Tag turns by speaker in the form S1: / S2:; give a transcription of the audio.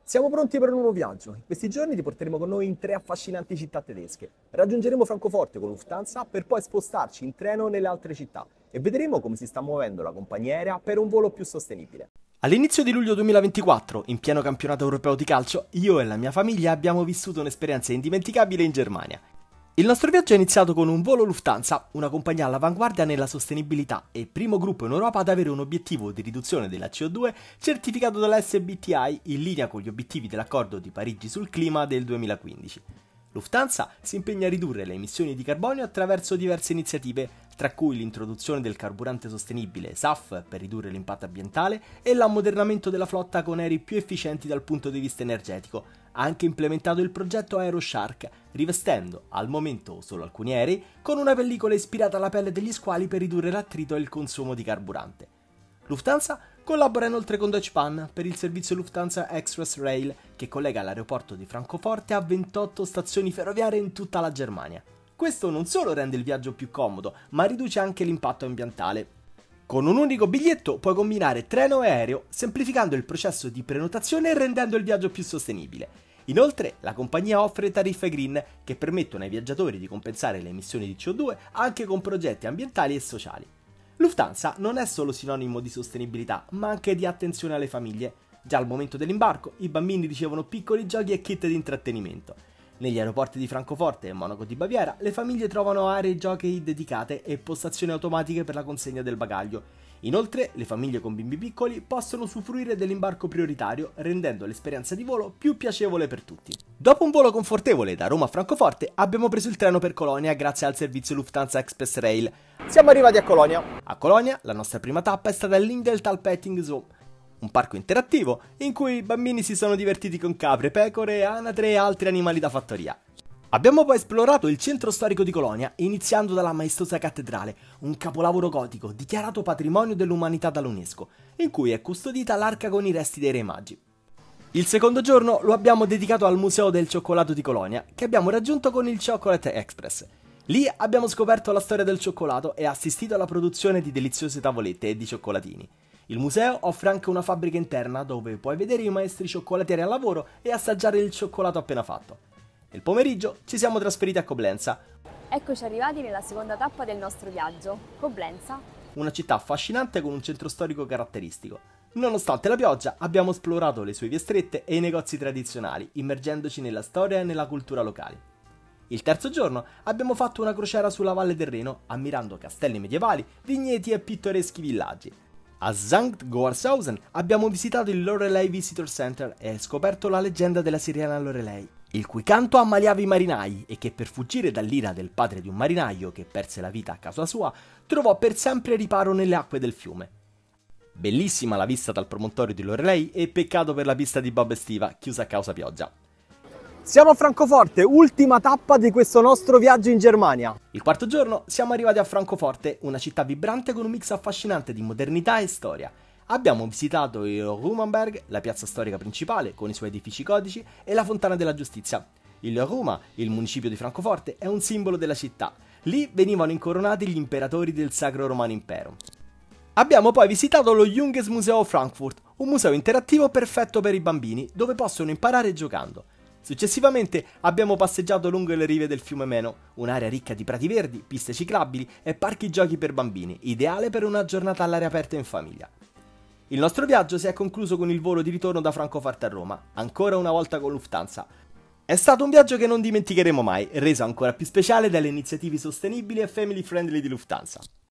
S1: Siamo pronti per un nuovo viaggio. In questi giorni ti porteremo con noi in 3 affascinanti città tedesche. Raggiungeremo Francoforte con Lufthansa per poi spostarci in treno nelle altre città e vedremo come si sta muovendo la compagnia aerea per un volo più sostenibile.
S2: All'inizio di luglio 2024, in pieno campionato europeo di calcio, io e la mia famiglia abbiamo vissuto un'esperienza indimenticabile in Germania. Il nostro viaggio è iniziato con un volo Lufthansa, una compagnia all'avanguardia nella sostenibilità e primo gruppo in Europa ad avere un obiettivo di riduzione della CO2 certificato dalla SBTi in linea con gli obiettivi dell'accordo di Parigi sul clima del 2015. Lufthansa si impegna a ridurre le emissioni di carbonio attraverso diverse iniziative, tra cui l'introduzione del carburante sostenibile SAF per ridurre l'impatto ambientale e l'ammodernamento della flotta con aerei più efficienti dal punto di vista energetico. Ha anche implementato il progetto AeroShark, rivestendo al momento solo alcuni aerei con una pellicola ispirata alla pelle degli squali per ridurre l'attrito e il consumo di carburante. Lufthansa collabora inoltre con Deutsche Bahn per il servizio Lufthansa Express Rail che collega l'aeroporto di Francoforte a 28 stazioni ferroviarie in tutta la Germania. Questo non solo rende il viaggio più comodo, ma riduce anche l'impatto ambientale. Con un unico biglietto puoi combinare treno e aereo, semplificando il processo di prenotazione e rendendo il viaggio più sostenibile. Inoltre, la compagnia offre tariffe green che permettono ai viaggiatori di compensare le emissioni di CO2 anche con progetti ambientali e sociali. Lufthansa non è solo sinonimo di sostenibilità, ma anche di attenzione alle famiglie. Già al momento dell'imbarco, i bambini ricevono piccoli giochi e kit di intrattenimento. Negli aeroporti di Francoforte e Monaco di Baviera, le famiglie trovano aree giochi dedicate e postazioni automatiche per la consegna del bagaglio. Inoltre, le famiglie con bimbi piccoli possono usufruire dell'imbarco prioritario, rendendo l'esperienza di volo più piacevole per tutti. Dopo un volo confortevole da Roma a Francoforte, abbiamo preso il treno per Colonia grazie al servizio Lufthansa Express Rail.
S1: Siamo arrivati a Colonia.
S2: A Colonia, la nostra prima tappa è stata l'Indeltal Petting Zoo, un parco interattivo in cui i bambini si sono divertiti con capre, pecore, anatre e altri animali da fattoria. Abbiamo poi esplorato il centro storico di Colonia, iniziando dalla maestosa cattedrale, un capolavoro gotico dichiarato patrimonio dell'umanità dall'UNESCO, in cui è custodita l'arca con i resti dei Re Magi. Il secondo giorno lo abbiamo dedicato al Museo del Cioccolato di Colonia, che abbiamo raggiunto con il Chocolate Express. Lì abbiamo scoperto la storia del cioccolato e assistito alla produzione di deliziose tavolette e di cioccolatini. Il museo offre anche una fabbrica interna dove puoi vedere i maestri cioccolatieri al lavoro e assaggiare il cioccolato appena fatto. Nel pomeriggio ci siamo trasferiti a Coblenza,
S3: Eccoci arrivati nella seconda tappa del nostro viaggio, Coblenza.
S2: una città affascinante con un centro storico caratteristico. Nonostante la pioggia, abbiamo esplorato le sue vie strette e i negozi tradizionali, immergendoci nella storia e nella cultura locali. Il terzo giorno abbiamo fatto una crociera sulla Valle del Reno, ammirando castelli medievali, vigneti e pittoreschi villaggi. A Sankt Goarshausen abbiamo visitato il Lorelei Visitor Center e scoperto la leggenda della sirena Lorelei, il cui canto ammaliava i marinai e che per fuggire dall'ira del padre di un marinaio che perse la vita a causa sua, trovò per sempre riparo nelle acque del fiume. Bellissima la vista dal promontorio di Lorelei e peccato per la pista di bob estiva, chiusa a causa pioggia.
S1: Siamo a Francoforte, ultima tappa di questo nostro viaggio in Germania.
S2: Il quarto giorno siamo arrivati a Francoforte, una città vibrante con un mix affascinante di modernità e storia. Abbiamo visitato il Rummenberg, la piazza storica principale con i suoi edifici codici e la Fontana della Giustizia. Il Ruma, il municipio di Francoforte, è un simbolo della città. Lì venivano incoronati gli imperatori del Sacro Romano Impero. Abbiamo poi visitato lo Junggesmuseum Frankfurt, un museo interattivo perfetto per i bambini dove possono imparare giocando. Successivamente abbiamo passeggiato lungo le rive del fiume Meno, un'area ricca di prati verdi, piste ciclabili e parchi giochi per bambini, ideale per una giornata all'aria aperta in famiglia. Il nostro viaggio si è concluso con il volo di ritorno da Francoforte a Roma, ancora una volta con Lufthansa. È stato un viaggio che non dimenticheremo mai, reso ancora più speciale dalle iniziative sostenibili e family friendly di Lufthansa.